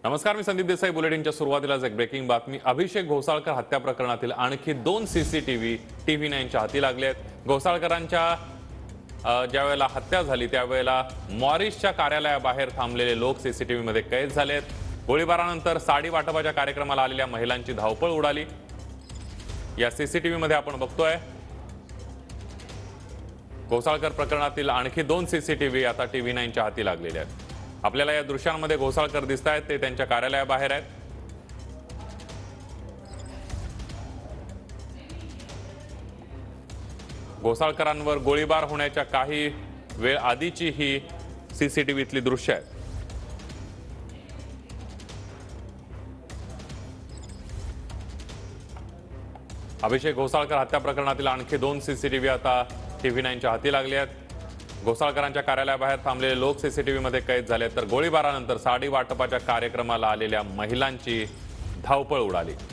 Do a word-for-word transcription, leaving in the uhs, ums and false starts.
नमस्कार, मी संदीप देसाई. बुलेटिनच्या सुरुवातीलाच एक ब्रेकिंग बातमी. अभिषेक घोसाळकर हत्या प्रकरणातील आणखी दोन सीसीटीव्ही टीव्ही नाईनच्या हाती लागले आहेत. घोसाळकरांच्या ज्यावेळेला हत्या झाली त्यावेळेला मॉरिसच्या कार्यालयाबाहेर थांबलेले लोक सीसीटीव्ही मध्ये कैद झालेत. गोळीबारानंतर साडी वाटपाच्या कार्यक्रमाला आलेल्या महिलांची धावपळ उडाली. या सीसीटीव्ही मध्ये आपण बघतोय घोसाळकर प्रकरणातील आणखी दोन सीसीटीव्ही आता टीव्ही नाईनच्या हाती लागलेले आहेत. आपल्याला या दृश्यांमध्ये घोसाळकर दिसत आहेत, ते त्यांच्या कार्यालयाबाहेर आहेत. घोसाळकरांवर गोळीबार होण्याच्या काही वेळ आधीची ही सीसीटीव्हीतली दृश्य आहेत. अभिषेक घोसाळकर हत्या प्रकरणातील आणखी दोन सीसीटीव्ही आता टीव्ही नाईनच्या हाती लागले आहेत. घोसाळकरांच्या कार्यालयाबाहेर थांबलेले लोक सीसीटीव्ही मध्ये कैद झाले, तर गोळीबारानंतर साडी वाटपाच्या कार्यक्रमाला आलेल्या महिलांची धावपळ उडाली.